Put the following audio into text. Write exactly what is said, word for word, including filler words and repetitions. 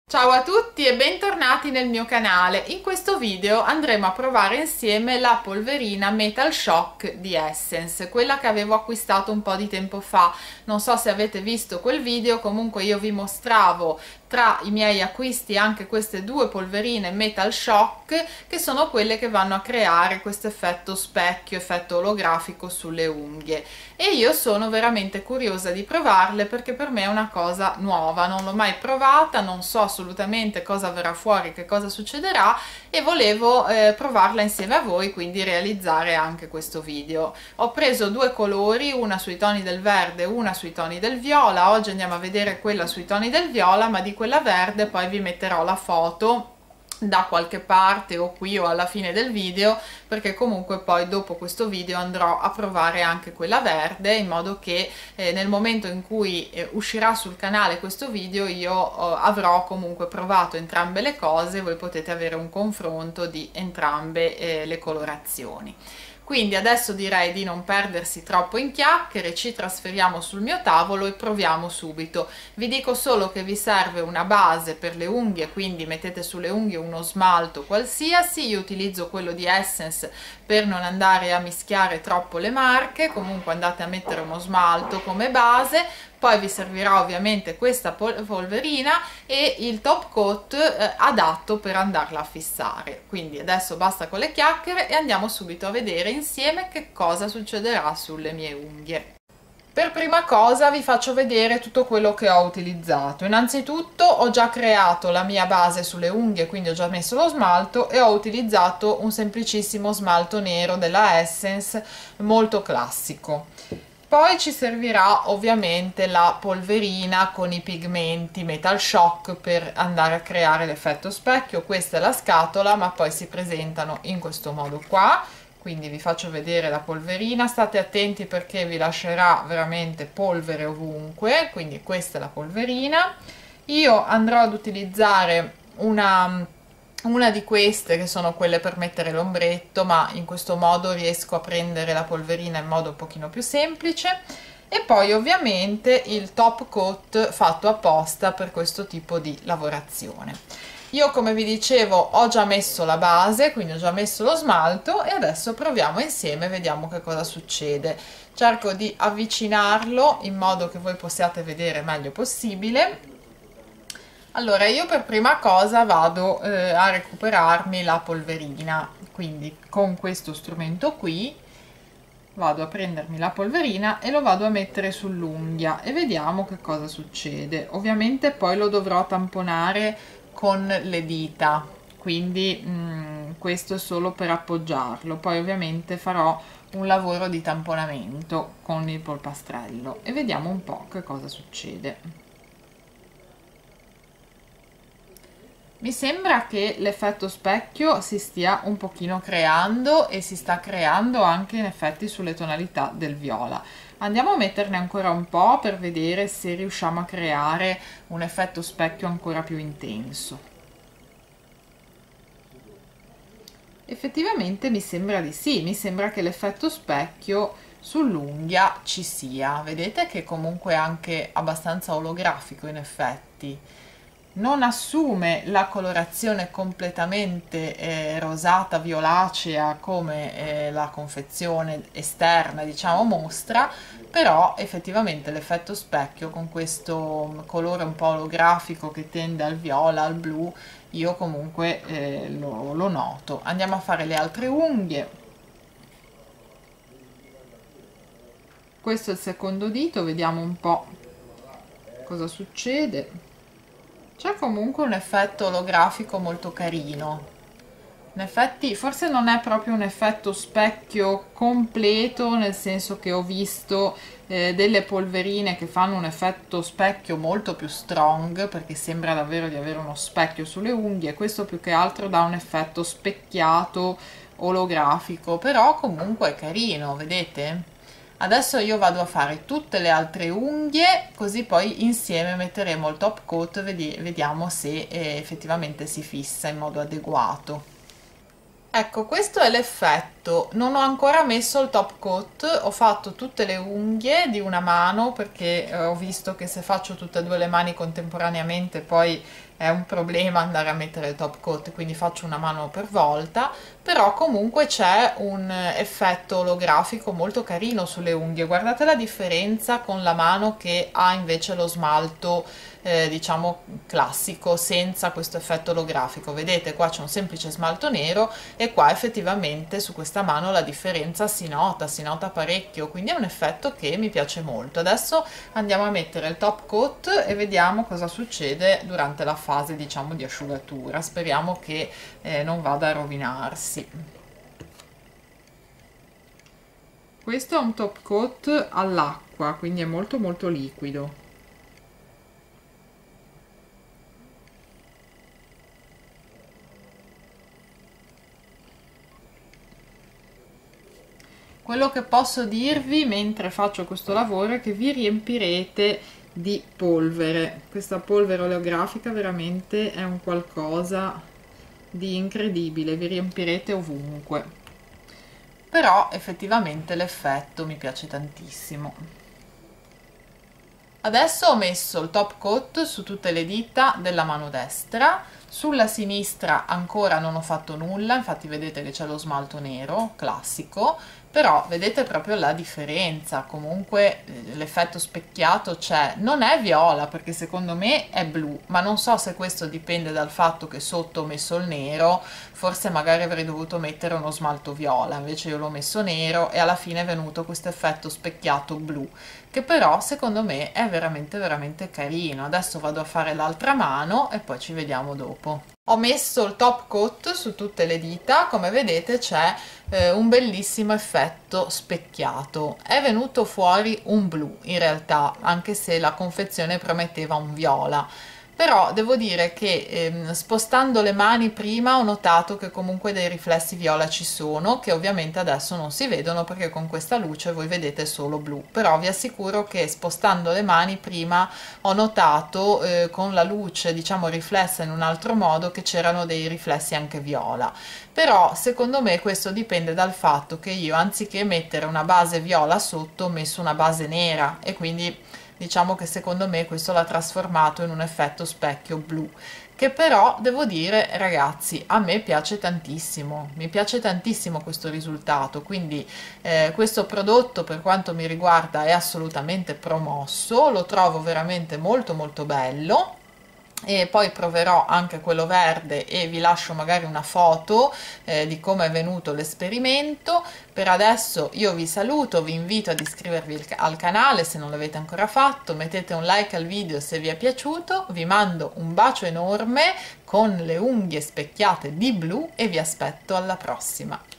Ciao a tutti e bentornati nel mio canale. In questo video andremo a provare insieme la polverina Metal Shock di Essence, quella che avevo acquistato un po' di tempo fa. Non so se avete visto quel video, comunque io vi mostravo tra i miei acquisti anche queste due polverine Metal Shock, che sono quelle che vanno a creare questo effetto specchio, effetto olografico sulle unghie, e io sono veramente curiosa di provarle perché per me è una cosa nuova, non l'ho mai provata, non so assolutamente cosa verrà fuori, che cosa succederà, e volevo eh, provarla insieme a voi, quindi realizzare anche questo video. Ho preso due colori, una sui toni del verde e una sui toni del viola. Oggi andiamo a vedere quella sui toni del viola, ma di quella verde poi vi metterò la foto da qualche parte o qui o alla fine del video, perché comunque poi dopo questo video andrò a provare anche quella verde, in modo che eh, nel momento in cui eh, uscirà sul canale questo video io eh, avrò comunque provato entrambe le cose, voi potete avere un confronto di entrambe eh, le colorazioni. Quindi adesso direi di non perdersi troppo in chiacchiere, ci trasferiamo sul mio tavolo e proviamo subito. Vi dico solo che vi serve una base per le unghie, quindi mettete sulle unghie uno smalto qualsiasi. Io utilizzo quello di Essence per non andare a mischiare troppo le marche. Comunque andate a mettere uno smalto come base, poi vi servirà ovviamente questa polverina e il top coat eh, adatto per andarla a fissare. Quindi adesso basta con le chiacchiere e andiamo subito a vedere insieme che cosa succederà sulle mie unghie. Per prima cosa vi faccio vedere tutto quello che ho utilizzato. Innanzitutto ho già creato la mia base sulle unghie, quindi ho già messo lo smalto e ho utilizzato un semplicissimo smalto nero della Essence, molto classico. Poi ci servirà ovviamente la polverina con i pigmenti Metal Shock per andare a creare l'effetto specchio. Questa è la scatola, ma poi si presentano in questo modo qua. Quindi vi faccio vedere la polverina, state attenti perché vi lascerà veramente polvere ovunque. Quindi questa è la polverina. Io andrò ad utilizzare una... una di queste che sono quelle per mettere l'ombretto, ma in questo modo riesco a prendere la polverina in modo un pochino più semplice. E poi ovviamente il top coat fatto apposta per questo tipo di lavorazione. Io, come vi dicevo, ho già messo la base, quindi ho già messo lo smalto, e adesso proviamo insieme, vediamo che cosa succede. Cerco di avvicinarlo in modo che voi possiate vedere meglio possibile. Allora, io per prima cosa vado eh, a recuperarmi la polverina, quindi con questo strumento qui vado a prendermi la polverina e lo vado a mettere sull'unghia e vediamo che cosa succede. Ovviamente poi lo dovrò tamponare con le dita, quindi mh, questo è solo per appoggiarlo. Poi ovviamente farò un lavoro di tamponamento con il polpastrello e vediamo un po' che cosa succede. Mi sembra che l'effetto specchio si stia un pochino creando e si sta creando anche in effetti sulle tonalità del viola. Andiamo a metterne ancora un po' per vedere se riusciamo a creare un effetto specchio ancora più intenso. Effettivamente mi sembra di sì, mi sembra che l'effetto specchio sull'unghia ci sia. Vedete che comunque è anche abbastanza olografico in effetti. Non assume la colorazione completamente eh, rosata violacea come eh, la confezione esterna, diciamo, mostra, però effettivamente l'effetto specchio con questo colore un po' olografico che tende al viola, al blu, io comunque eh, lo, lo noto. Andiamo a fare le altre unghie. Questo è il secondo dito, vediamo un po' cosa succede. C'è comunque un effetto olografico molto carino. In effetti forse non è proprio un effetto specchio completo, nel senso che ho visto eh, delle polverine che fanno un effetto specchio molto più strong, perché sembra davvero di avere uno specchio sulle unghie. Questo più che altro dà un effetto specchiato olografico, però comunque è carino, vedete? Adesso io vado a fare tutte le altre unghie, così poi insieme metteremo il top coat e vediamo se eh, effettivamente si fissa in modo adeguato. Ecco, questo è l'effetto. Non ho ancora messo il top coat, ho fatto tutte le unghie di una mano perché eh, ho visto che se faccio tutte e due le mani contemporaneamente poi è un problema andare a mettere il top coat, quindi faccio una mano per volta, però comunque c'è un effetto olografico molto carino sulle unghie. Guardate la differenza con la mano che ha invece lo smalto eh, diciamo classico senza questo effetto olografico. Vedete, qua c'è un semplice smalto nero e qua effettivamente su questa mano la differenza si nota, si nota parecchio, quindi è un effetto che mi piace molto. Adesso andiamo a mettere il top coat e vediamo cosa succede durante la fase diciamo di asciugatura. Speriamo che eh, non vada a rovinarsi. Questo è un top coat all'acqua, quindi è molto molto liquido. Quello che posso dirvi mentre faccio questo lavoro è che vi riempirete di polvere. Questa polvere oleografica veramente è un qualcosa di incredibile, vi riempirete ovunque. Però effettivamente l'effetto mi piace tantissimo. Adesso ho messo il top coat su tutte le dita della mano destra, sulla sinistra ancora non ho fatto nulla, infatti vedete che c'è lo smalto nero classico, però vedete proprio la differenza. Comunque l'effetto specchiato c'è, non è viola perché secondo me è blu, ma non so se questo dipende dal fatto che sotto ho messo il nero, forse magari avrei dovuto mettere uno smalto viola, invece io l'ho messo nero e alla fine è venuto questo effetto specchiato blu, che però secondo me è veramente veramente carino. Adesso vado a fare l'altra mano e poi ci vediamo dopo. Ho messo il top coat su tutte le dita, come vedete c'è eh, un bellissimo effetto specchiato. È venuto fuori un blu in realtà, anche se la confezione prometteva un viola. Però devo dire che ehm, spostando le mani prima ho notato che comunque dei riflessi viola ci sono, che ovviamente adesso non si vedono perché con questa luce voi vedete solo blu, però vi assicuro che spostando le mani prima ho notato eh, con la luce diciamo riflessa in un altro modo che c'erano dei riflessi anche viola. Però secondo me questo dipende dal fatto che io anziché mettere una base viola sotto ho messo una base nera e quindi diciamo che secondo me questo l'ha trasformato in un effetto specchio blu, che però devo dire ragazzi a me piace tantissimo, mi piace tantissimo questo risultato, quindi eh, questo prodotto per quanto mi riguarda è assolutamente promosso, lo trovo veramente molto molto bello. E poi proverò anche quello verde e vi lascio magari una foto eh, di come è venuto l'esperimento. Per adesso io vi saluto, vi invito ad iscrivervi al canale se non l'avete ancora fatto, mettete un like al video se vi è piaciuto, vi mando un bacio enorme con le unghie specchiate di blu e vi aspetto alla prossima.